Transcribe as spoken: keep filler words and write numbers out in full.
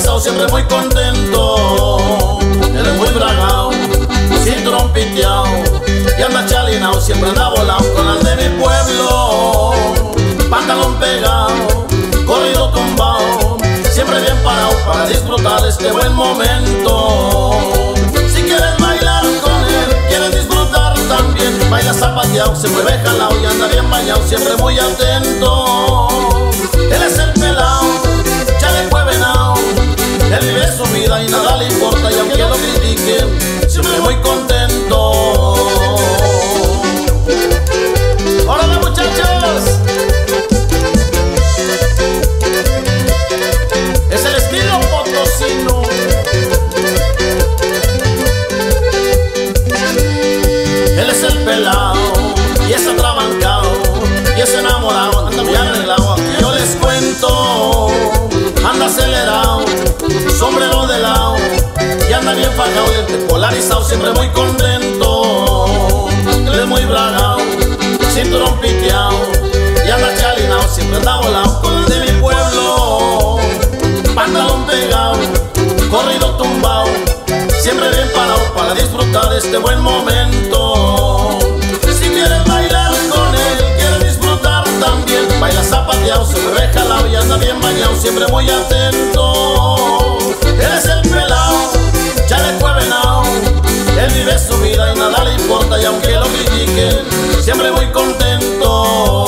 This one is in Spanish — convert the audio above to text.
polarizado, siempre muy contento. Él es muy bragao, cinturón piteado, y anda chalinao, siempre anda volado con las de mi pueblo. Pantalón pegado, corrido tumbado, siempre bien parado para disfrutar este buen momento. Si quieres bailar con él, quieres disfrutar también, baila zapateado, se mueve jalao y anda bien bañado, siempre muy atento. Él es el pelao, chaleco venao, él vive su vida y nada le importa, y aunque lo critiquen, siempre muy contento. ¡Órale, muchachos! Es el estilo potosino. Él es el pelao y es atrabancado y es enamorado, anda muy arreglado. Aquí yo les cuento, anda acelerado, sombrero de lado y anda bien fajado, lente polarizado, siempre muy contento. Él es muy bragao, cinturón piteado y anda chalinao, siempre anda volado con el de mi pueblo. Pantalón pegado, corrido tumbado, siempre bien parado para disfrutar este buen momento. Si quieres bailar con él, quieres disfrutar también, baila zapateado, se mueve jalao y anda bien bañado, siempre muy atento. Él es el pelao, chaleco venao, él vive su vida y nada le importa, y aunque lo critiquen, siempre muy contento.